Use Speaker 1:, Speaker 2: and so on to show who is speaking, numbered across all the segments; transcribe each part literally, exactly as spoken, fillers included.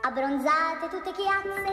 Speaker 1: abbronzate tutte chiazze,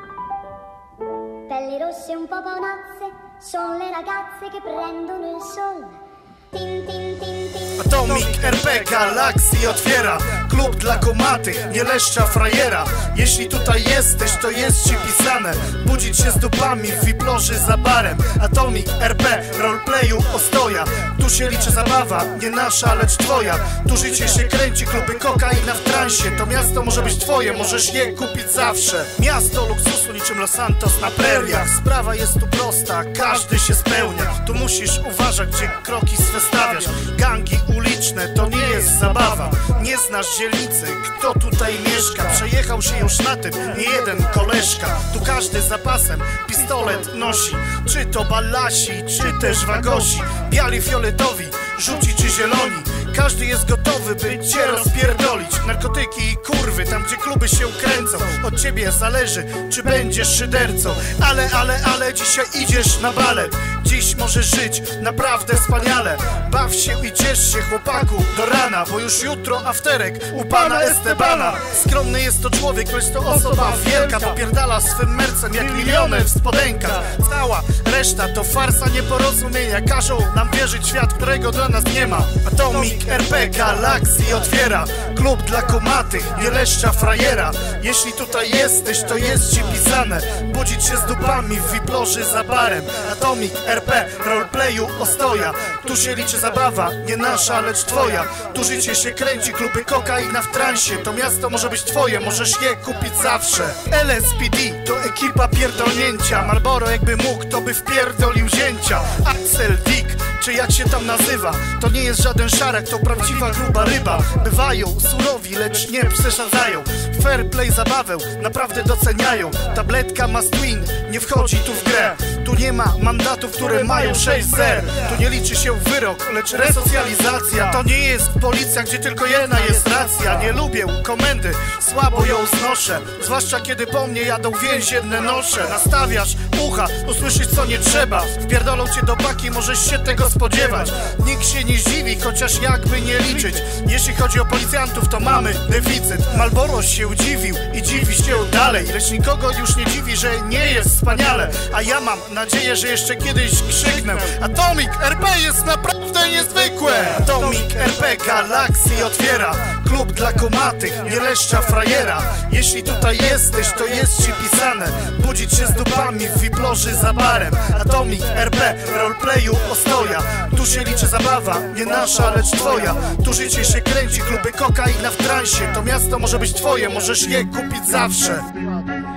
Speaker 1: pelli rosse un po' paonazze, sono le ragazze che prendono il sol. Tin, tin, tin, tin.
Speaker 2: Atomic R P Galaxy otwiera klub dla kumatych, nie leszcza frajera. Jeśli tutaj jesteś, to jest ci pisane budzić się z dupami w wiploży za barem. Atomic R P, roleplayu ostoja. Tu się liczy zabawa, nie nasza, lecz twoja. Tu życie się kręci, kluby kokaina w transie. To miasto może być twoje, możesz je kupić zawsze. Miasto luksusu niczym Los Santos na preriach. Sprawa jest tu prosta, każdy się spełnia. Tu musisz uważać, gdzie kroki swe stawiasz. Gangi uliczne to nie jest zabawa. Nie znasz dzielnicy, kto tutaj mieszka. Przejechał się już na tym nie jeden koleżka. Tu każdy zapasem pistolet nosi. Czy to ballasi, czy też wagosi. Biali, fioletowi, żółci czy zieloni. Każdy jest gotowy, by cię rozpierdolić. Narkotyki i kurwy, tam gdzie kluby się kręcą. Od ciebie zależy, czy będziesz szydercą. Ale, ale, ale dzisiaj idziesz na balet. Dziś możesz żyć naprawdę wspaniale. Baw się i ciesz się, chłopaku, do rana. Bo już jutro afterek u pana Estebana. Skromny jest to człowiek, lecz to osoba wielka. Popierdala swym mercem jak milioner w spodenkach. Cała reszta to farsa nieporozumienia. Każą nam wierzyć świat, którego dla nas nie ma. Atomic R P Galaxy otwiera klub dla kumatych, nie leszcza frajera. Jeśli tutaj jesteś, to jest ci pisane budzić się z dupami w wiploży za barem. Atomic R P, roleplayu ostoja. Tu się liczy zabawa, nie nasza, lecz twoja. Tu życie się kręci, kluby kokaina w transie. To miasto może być twoje, możesz je kupić zawsze. L S P D to ekipa pierdolnięcia. Marlboro jakby mógł, to by wpierdolił zięcia. Axel Dick, czy jak się tam nazywa, to nie jest żaden szarek, to prawdziwa gruba ryba. Bywają surowi, lecz nie przesadzają. Fair play zabawę naprawdę doceniają. Tabletka Mastwin nie wchodzi tu w grę. Tu nie ma mandatów, które mają sześć zer. Tu nie liczy się wyrok, lecz resocjalizacja. To nie jest policja, gdzie tylko jedna jest racja. Nie lubię komendy, słabo ją znoszę. Zwłaszcza kiedy po mnie jadą więzienne nosze. Nastawiasz ucha, usłyszysz co nie trzeba. Wpierdolą cię do paki, możesz się tego spodziewać. Nikt się nie zdziwi, chociaż jakby nie liczyć. Jeśli chodzi o policjantów, to mamy deficyt. Marlboro się dziwił i dziwi się dalej. Lecz nikogo już nie dziwi, że nie jest wspaniale. A ja mam nadzieję, że jeszcze kiedyś krzyknę: Atomic R P jest naprawdę niezwykłe. Atomic R P Galaxy otwiera klub dla kumatych, nie leszcza frajera. Jeśli tutaj jesteś, to jest ci pisane budzić się z dupami w wiploży za barem. Atomic R P, roleplayu ostoja. Tu się liczy zabawa, nie nasza, lecz twoja. Tu życie się kręci, kluby kokaina w transie. To miasto może być twoje, możesz je kupić zawsze.